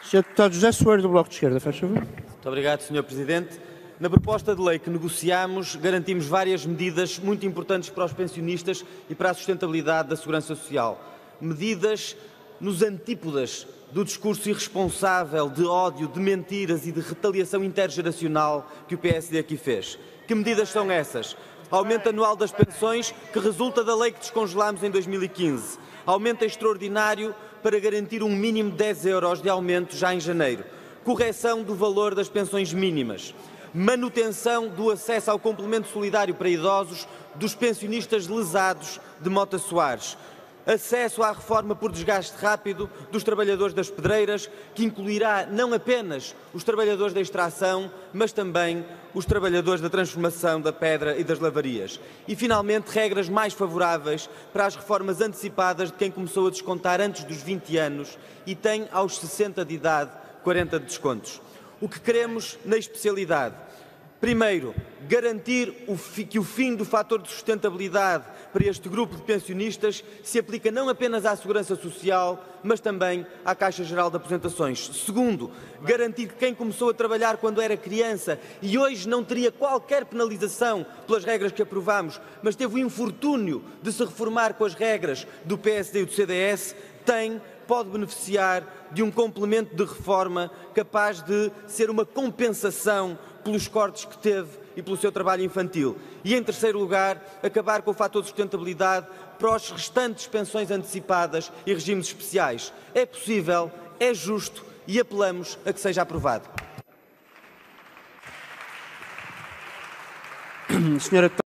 Sr. Deputado José Soeiro, do Bloco de Esquerda, faz favor. Muito obrigado, Sr. Presidente. Na proposta de lei que negociámos, garantimos várias medidas muito importantes para os pensionistas e para a sustentabilidade da segurança social. Medidas nos antípodas do discurso irresponsável, de ódio, de mentiras e de retaliação intergeracional que o PSD aqui fez. Que medidas são essas? Aumento anual das pensões, que resulta da lei que descongelámos em 2015. Aumento extraordinário para garantir um mínimo de 10 euros de aumento já em janeiro. Correção do valor das pensões mínimas. Manutenção do acesso ao complemento solidário para idosos dos pensionistas lesados de Mota Soares. Acesso à reforma por desgaste rápido dos trabalhadores das pedreiras, que incluirá não apenas os trabalhadores da extração, mas também os trabalhadores da transformação da pedra e das lavarias. E, finalmente, regras mais favoráveis para as reformas antecipadas de quem começou a descontar antes dos 20 anos e tem aos 60 de idade 40 de descontos. O que queremos na especialidade? Primeiro, garantir que o fim do fator de sustentabilidade para este grupo de pensionistas se aplica não apenas à Segurança Social, mas também à Caixa Geral de Aposentações. Segundo, garantir que quem começou a trabalhar quando era criança e hoje não teria qualquer penalização pelas regras que aprovamos, mas teve o infortúnio de se reformar com as regras do PSD e do CDS, pode beneficiar de um complemento de reforma capaz de ser uma compensação pelos cortes que teve e pelo seu trabalho infantil. E, em terceiro lugar, acabar com o fator de sustentabilidade para as restantes pensões antecipadas e regimes especiais. É possível, é justo e apelamos a que seja aprovado. Senhora